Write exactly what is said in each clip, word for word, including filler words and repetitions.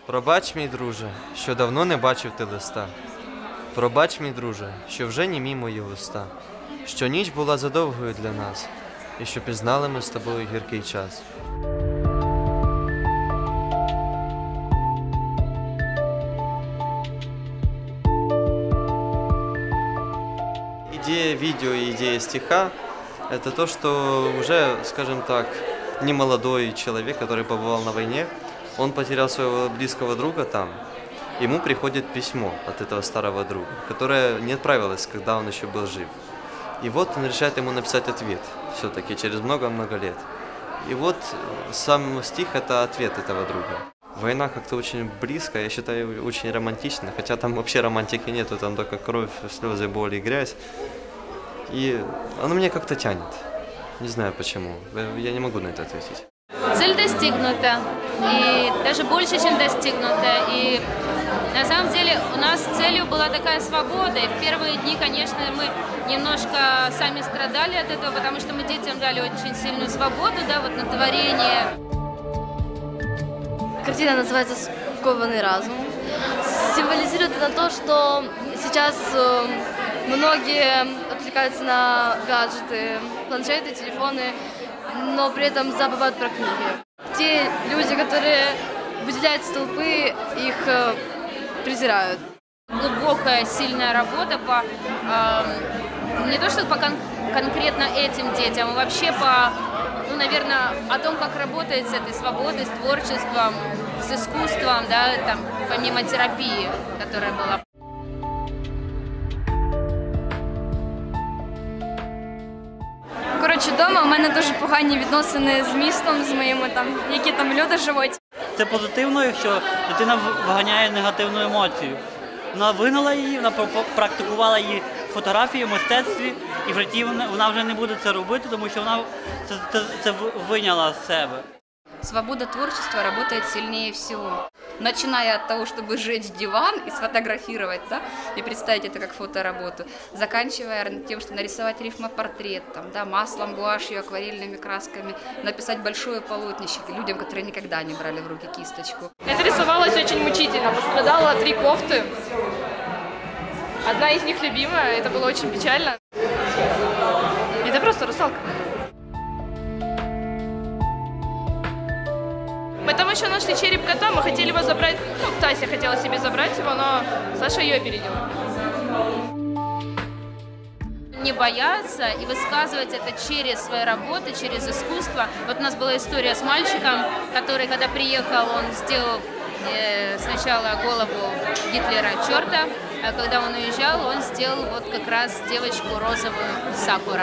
Пробач, мій друже, що давно не бачив ти листа. Пробач, мій друже, що вже німі мої уста, що ніч була задовгою для нас, і що пізнали ми з тобою гіркий час. Идея видео и идея стиха – это то, что уже, скажем так, немолодой человек, который побывал на войне, он потерял своего близкого друга там. Ему приходит письмо от этого старого друга, которое не отправилось, когда он еще был жив. И вот он решает ему написать ответ, все-таки через много-много лет. И вот сам стих – это ответ этого друга. Война как-то очень близко, я считаю, очень романтично, хотя там вообще романтики нету, там только кровь, слезы, боль и грязь. И оно меня как-то тянет. Не знаю почему, я не могу на это ответить. Цель достигнута, и даже больше, чем достигнута. И на самом деле у нас целью была такая свобода. И в первые дни, конечно, мы немножко сами страдали от этого, потому что мы детям дали очень сильную свободу, да, вот на творение. Картина называется «Скованный разум». Символизирует это то, что сейчас многие отвлекаются на гаджеты, планшеты, телефоны, но при этом забывают про книги. Те люди, которые выделяют столпы, их презирают. Глубокая, сильная работа по, э, не то что по кон конкретно этим детям, а вообще по, ну, наверное, о том, как работает с этой свободой, с творчеством, с искусством, да, там, помимо терапии, которая была. Коротше, вдома у мене дуже погані відносини з містом, з моїми там, які там люди живуть. Це позитивно, якщо дитина виганяє негативну емоцію. Вона вигнала її, вона практикувала її в фотографії, в мистецтві, і в житті вона, вона вже не буде це робити, тому що вона це, це, це виняла з себе. Свобода творчества работает сильнее всего. Начиная от того, чтобы сжечь диван и сфотографировать, да, и представить это как фотоработу, заканчивая тем, что нарисовать рифмопортрет, там, да, маслом, гуашью, акварельными красками, написать большое полотнище людям, которые никогда не брали в руки кисточку. Это рисовалось очень мучительно. Пострадало три кофты. Одна из них любимая, это было очень печально. Это просто русалка. Мы там еще нашли череп кота, мы хотели его забрать, ну, Тася хотела себе забрать его, но Саша ее опередил. Не бояться и высказывать это через свои работы, через искусство. Вот у нас была история с мальчиком, который, когда приехал, он сделал э, сначала голову Гитлера черта, а когда он уезжал, он сделал вот как раз девочку розовую Сакура.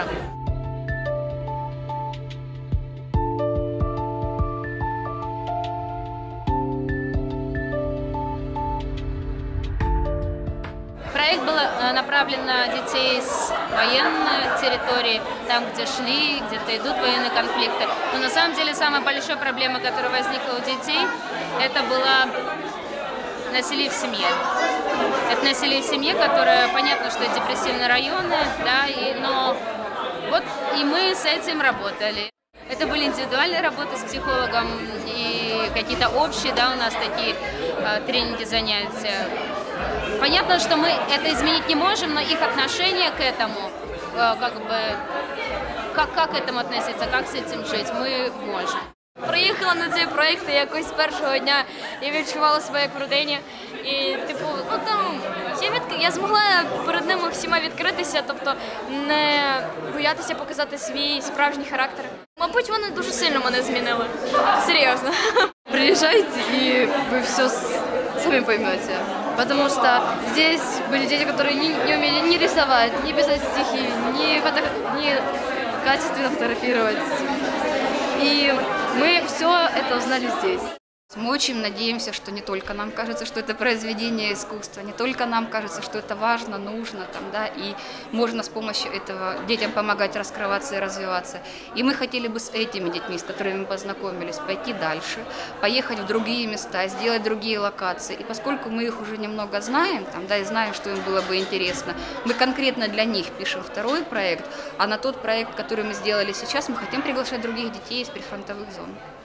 Проект был направлен на детей с военной территории, там, где шли, где-то идут военные конфликты. Но на самом деле самая большая проблема, которая возникла у детей, это было насилие в семье. Это насилие в семье, которое, понятно, что депрессивные районы, да, и, но вот и мы с этим работали. Это были индивидуальные работы с психологом и какие-то общие, да, у нас такие э, тренинги, занятия. Понятно, что мы это изменить не можем, но их отношение к этому, э, как бы, как, как к этому относиться, как с этим жить, мы можем. Приїхала на цей проєкт, і якось з першого дня я відчувала себе як в родині. І, типу, ну там, я, від... я змогла перед ними всіма відкритися, тобто не боятися показати свій справжній характер. Мабуть, вони дуже сильно мене змінили. Серйозно. Приезжайте, и вы все сами поймете. Потому что здесь были дети, которые не, не умели ни рисовать, ни писать стихи, ни, фото... ни качественно фотографировать. И мы все это узнали здесь. Мы очень надеемся, что не только нам кажется, что это произведение искусства, не только нам кажется, что это важно, нужно, там, да, и можно с помощью этого детям помогать раскрываться и развиваться. И мы хотели бы с этими детьми, с которыми мы познакомились, пойти дальше, поехать в другие места, сделать другие локации. И поскольку мы их уже немного знаем, там, да, и знаем, что им было бы интересно, мы конкретно для них пишем второй проект, а на тот проект, который мы сделали сейчас, мы хотим приглашать других детей из прифронтовых зон.